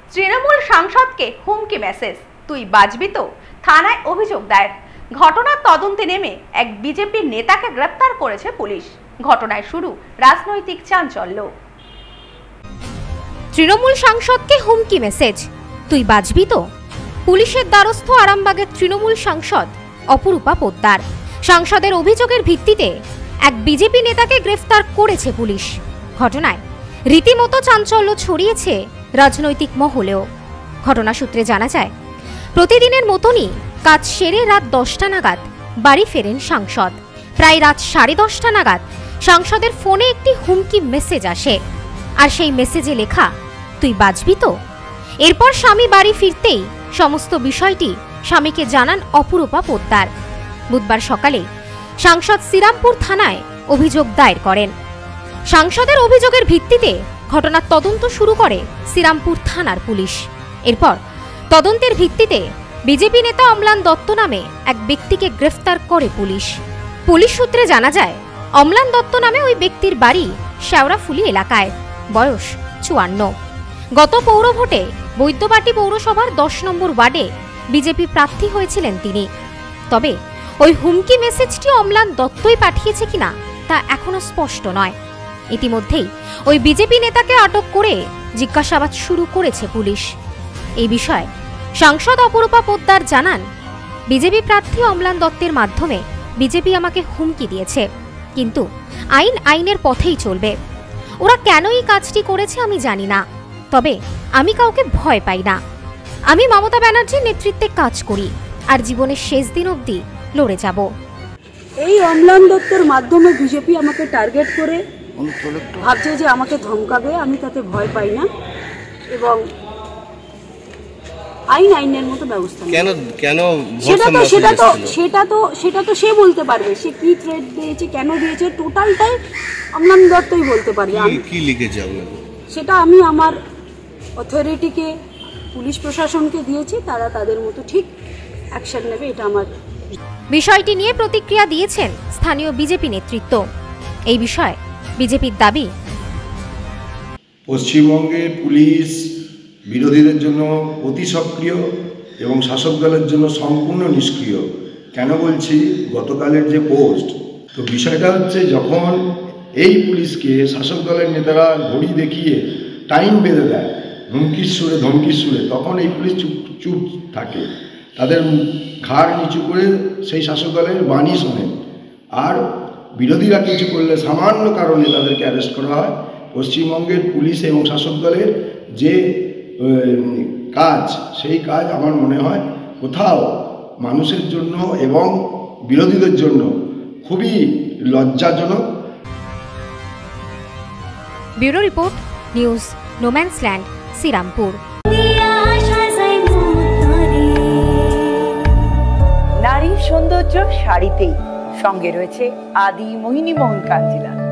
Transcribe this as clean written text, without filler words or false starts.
তৃণমূল সাংসদকে হুমকি মেসেজ, তুই বাঁচবি তো। থানায় অভিযোগ দায়ের। ঘটনার তদন্তে নেমে এক বিজেপি নেতাকে গ্রেফতার করেছে পুলিশ। ঘটনায় শুরু রাজনৈতিক চাঞ্চল্য। তৃণমূল সাংসদকে হুমকি মেসেজ, তুই বাঁচবি তো। পুলিশের দ্বারস্থ আরামবাগের তৃণমূল সাংসদ অপরূপা পোদ্দার। সাংসদের অভিযোগের ভিত্তিতে এক বিজেপি নেতাকে গ্রেফতার করেছে পুলিশ। ঘটনায় রীতিমতো চাঞ্চল্য ছড়িয়েছে রাজনৈতিক মহলেও। ঘটনা সূত্রে জানা যায়, প্রতিদিনের মতনই কাজ সেরে রাত 10টা নাগাদ বাড়ি ফেরেন সাংসদ। প্রায় রাত 10:30 নাগাদ সাংসদের ফোনে একটি হুমকি মেসেজ আসে, আর সেই মেসেজে লেখা, তুই বাঁচবি তো। এরপর স্বামী বাড়ি ফিরতেই সমস্ত বিষয়টি স্বামীকে জানান অপরূপা পোদ্দার। বুধবার সকালে সাংসদ শ্রীরামপুর থানায় অভিযোগ দায়ের করেন। সাংসদের অভিযোগের ভিত্তিতে ঘটনার তদন্ত শুরু করে শ্রীরামপুর থানার পুলিশ। এরপর তদন্তের ভিত্তিতে বিজেপি নেতা অম্লান দত্ত নামে এক ব্যক্তিকে গ্রেফতার করে পুলিশ। পুলিশ সূত্রে জানা যায়, অম্লান দত্ত নামে ওই ব্যক্তির বাড়ি শেওড়াফুলি এলাকায়, বয়স 54। গত পৌরভোটে বৈদ্যবাটি পৌরসভার 10 নম্বর ওয়ার্ডে বিজেপি প্রার্থী হয়েছিলেন তিনি। তবে ওই হুমকি মেসেজটি অম্লান দত্তই পাঠিয়েছে কিনা তা এখনো স্পষ্ট নয়। ইতিমধ্যেই ওই বিজেপি নেতাকে আটক করে জিজ্ঞাসাবাদ শুরু করেছে পুলিশ। এই বিষয়ে সাংসদ অপরূপা পোদ্দার জানান, বিজেপি প্রার্থী অম্লান দত্তের মাধ্যমে বিজেপি আমাকে হুমকি দিয়েছে, কিন্তু আইনের পথেই চলবে। ওরা কেন এই কাজটি করেছে আমি জানি না, তবে আমি কাউকে ভয় পাই না। আমি মমতা ব্যানার্জির নেতৃত্বে কাজ করি, আর জীবনের শেষ দিন অবধি লড়ে যাব। এই অম্লান দত্তের মাধ্যমে বিজেপি আমাকে টার্গেট করে ভাবছে যে আমাকে ধমকাবে, আমি তাতে ভয় পাই না এবং আইনের মতো ব্যবস্থা। সেটা তো সে বলতে পারবে, সে কি থ্রেট দিয়েছে, কেন দিয়েছে, টোটালটাই অম্লান দত্তই বলতে পারবে। কি লিখেছে সেটা আমি আমার অথরিটিকে, পুলিশ প্রশাসনকে দিয়েছি, তারা তাদের মতো ঠিক অ্যাকশন নেবে, এটা আমার। বিষয়টি নিয়ে প্রতিক্রিয়া দিয়েছেন স্থানীয় বিজেপি নেতৃত্ব। এই বিষয়ে বিজেপির দাবি, পশ্চিমবঙ্গের পুলিশ বিরোধীদের জন্য অতি সক্রিয় এবং শাসক দলের জন্য সম্পূর্ণ নিষ্ক্রিয়। কেন বলছি, গতকালের যে পোস্ট, তো বিষয়টা হচ্ছে, যখন এই পুলিশকে শাসক দলের নেতারা ঘড়ি দেখিয়ে টাইম বেঁধে দেয় হুমকির সুরে, ধমকির সুরে, তখন এই পুলিশ চুপ থাকে, তাদের ঘাড় নিচু করে সেই শাসক দলের বাণী শোনে। আর বিরোধীরা কিছু করলে সামান্য কারণে তাদেরকে অ্যারেস্ট করা হয়। পশ্চিমবঙ্গের পুলিশ এবং শাসক দলের যে কাজ, সেই কাজ আমার মনে হয় কোথাও মানুষের জন্য এবং বিরোধীদের জন্য খুবই লজ্জাজনক। Bureau report, news no man's land, Srirampur. নারীর সৌন্দর্য শাড়িতেই, সঙ্গে রয়েছে আদি মোহিনী মোহন কাঞ্জিলা।